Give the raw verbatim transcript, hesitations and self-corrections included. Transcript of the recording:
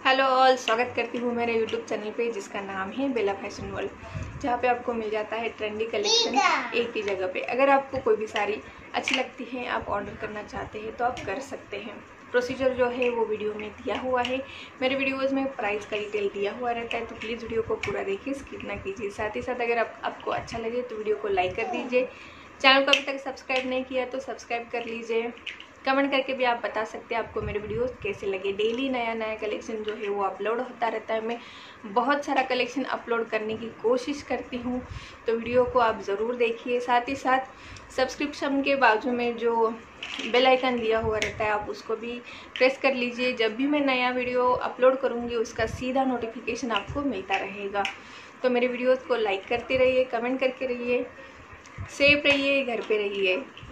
Hello all, स्वागत करती हूँ मेरे यूट्यूब चैनल पे जिसका नाम है बेला फैशन वर्ल्ड, जहाँ पे आपको मिल जाता है ट्रेंडी कलेक्शन एक ही जगह पे। अगर आपको कोई भी साड़ी अच्छी लगती है, आप ऑर्डर करना चाहते हैं तो आप कर सकते हैं। प्रोसीजर जो है वो वीडियो में दिया हुआ है। मेरे वीडियोज़ में प्राइस का डिटेल दिया हुआ रहता है, तो प्लीज़ वीडियो को पूरा देखिए, स्किप ना कीजिए। साथ ही साथ अगर आप, आपको अच्छा लगे तो वीडियो को लाइक कर दीजिए। चैनल को अभी तक सब्सक्राइब नहीं किया तो सब्सक्राइब कर लीजिए। कमेंट करके भी आप बता सकते हैं आपको मेरे वीडियोस कैसे लगे। डेली नया नया कलेक्शन जो है वो अपलोड होता रहता है। मैं बहुत सारा कलेक्शन अपलोड करने की कोशिश करती हूँ, तो वीडियो को आप ज़रूर देखिए। साथ ही साथ सब्सक्रिप्शन के बाजू में जो बेल आइकन दिया हुआ रहता है, आप उसको भी प्रेस कर लीजिए। जब भी मैं नया वीडियो अपलोड करूँगी उसका सीधा नोटिफिकेशन आपको मिलता रहेगा। तो मेरे वीडियोज़ को लाइक करते रहिए, कमेंट करके रहिए, सेफ रहिए, घर पे रहिए।